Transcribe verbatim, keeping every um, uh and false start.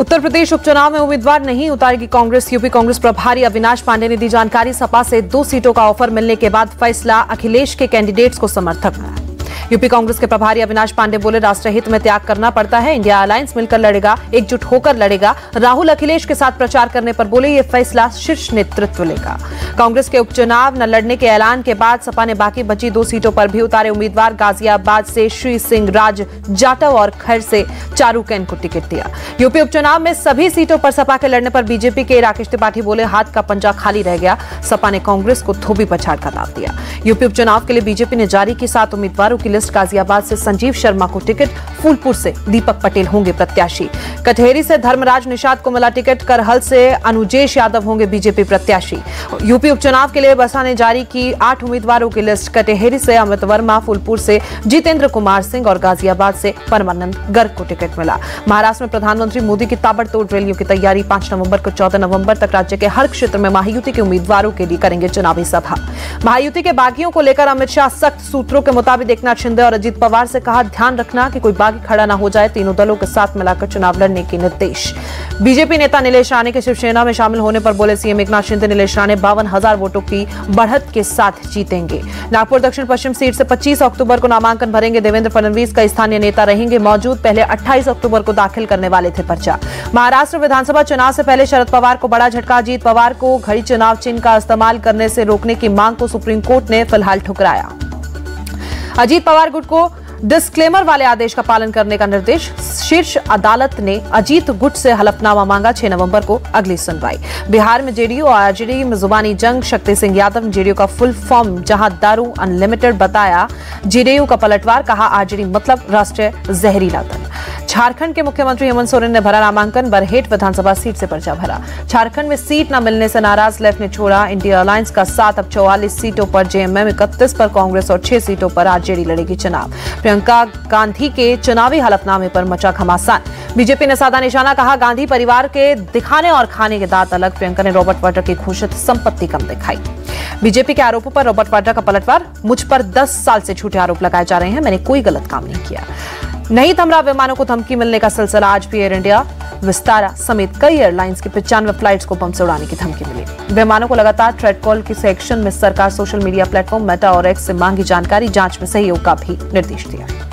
उत्तर प्रदेश उपचुनाव में उम्मीदवार नहीं उतारेगी कांग्रेस। यूपी कांग्रेस प्रभारी अविनाश पांडे ने दी जानकारी। सपा से दो सीटों का ऑफर मिलने के बाद फैसला अखिलेश के कैंडिडेट्स को समर्थक मिला। यूपी कांग्रेस के प्रभारी अविनाश पांडे बोले, राष्ट्रहित में त्याग करना पड़ता है। इंडिया अलायंस मिलकर लड़ेगा, एकजुट होकर लड़ेगा। राहुल अखिलेश के साथ प्रचार करने पर बोले, ये फैसला शीर्ष नेतृत्व लेगा। कांग्रेस के उपचुनाव न लड़ने के ऐलान के बाद सपा ने बाकी बची दो सीटों पर भी उतारे उम्मीदवार। गाजियाबाद से श्री सिंह राज जाटव और खैर से चारूकेन को टिकट दिया। यूपी उपचुनाव में सभी सीटों पर सपा के लड़ने पर बीजेपी के राकेश त्रिपाठी बोले, हाथ का पंजा खाली रह गया। सपा ने कांग्रेस को धोबी पछाड़ का दाव दिया। यूपी उपचुनाव के लिए बीजेपी ने जारी की सात उम्मीदवारों की लिस्ट। गाजियाबाद से संजीव शर्मा को टिकट, फूलपुर से दीपक पटेल होंगे प्रत्याशी, कटहेरी से धर्मराज निषाद को मिला टिकट, करहल से अनुजेश यादव होंगे बीजेपी प्रत्याशी। यूपी उपचुनाव के लिए बसपा ने जारी की आठ उम्मीदवारों की लिस्ट। कटहेरी से अमित वर्मा, फूलपुर से जितेंद्र कुमार सिंह और गाजियाबाद से परमानंद गर्ग को टिकट मिला। महाराष्ट्र में प्रधानमंत्री मोदी की ताबड़तोड़ रैलियों की तैयारी। पांच नवंबर को चौदह नवंबर तक राज्य के हर क्षेत्र में महायुति के उम्मीदवारों के लिए करेंगे चुनावी सभा। महायुति के बागियों को लेकर अमित शाह सख्त सूत्रों के मुताबिक एकनाथ शिंदे और अजीत पवार से कहा, ध्यान रखना कि कोई बागी खड़ा न हो जाए। तीनों दलों के साथ मिलाकर चुनाव लड़ने के निर्देश। बीजेपी नेता नीलेश राणे के शिवसेना में शामिल होने पर बोले सीएम एकनाथ शिंदे, नीलेश राणे बावन हजार वोटों की बढ़त के साथ जीतेंगे। नागपुर दक्षिण पश्चिम सीट से पच्चीस अक्टूबर को नामांकन भरेंगे। देवेंद्र फडणवीस का स्थानीय नेता रहेंगे मौजूद। पहले अट्ठाईस अक्टूबर को दाखिल करने वाले थे पर्चा। महाराष्ट्र विधानसभा चुनाव से पहले शरद पवार को बड़ा झटका। अजीत पवार को घड़ी चुनाव चिन्ह का इस्तेमाल करने से रोकने की मांग को सुप्रीम कोर्ट ने फिलहाल ठुकराया। अजीत पवार गुट को डिस्क्लेमर वाले आदेश का पालन करने का निर्देश। शीर्ष अदालत ने अजीत गुट से हलफनामा मांगा। छह नवंबर को अगली सुनवाई। बिहार में जेडीयू और आरजेडी में जुबानी जंग। शक्ति सिंह यादव ने जेडीयू का फुल फॉर्म जहां दारू अनलिमिटेड बताया, जेडीयू का पलटवार, कहा आरजेडी मतलब राष्ट्रीय जहरीला दल। झारखंड के मुख्यमंत्री हेमंत सोरेन ने भरा नामांकन। बरहेट विधानसभा सीट से पर्चा भरा। झारखंड में सीट न मिलने से नाराज लेफ्ट ने छोड़ा इंडिया अलायंस का साथ। अब चौवालीस सीटों पर जेएमएम, इकतीस पर कांग्रेस और छह सीटों पर आरजेडी लड़ेगी चुनाव। प्रियंका गांधी के चुनावी हलफनामे पर मचा घमासान। बीजेपी ने साधा निशाना, कहा गांधी परिवार के दिखाने और खाने के दांत अलग। प्रियंका ने रॉबर्ट वाड्रा की घोषित संपत्ति कम दिखाई। बीजेपी के आरोपों पर रॉबर्ट वाड्रा का पलटवार। मुझ पर दस साल से झूठे आरोप लगाए जा रहे हैं, मैंने कोई गलत काम नहीं किया। नहीं थम रहा विमानों को धमकी मिलने का सिलसिला। आज भी एयर इंडिया, विस्तारा समेत कई एयरलाइंस की पचानवे फ्लाइट्स को बम से उड़ाने की धमकी मिली। विमानों को लगातार थ्रेड कॉल की सेक्शन में सरकार सोशल मीडिया प्लेटफॉर्म मेटा और एक्स से मांगी जानकारी, जांच में सहयोग का भी निर्देश दिया।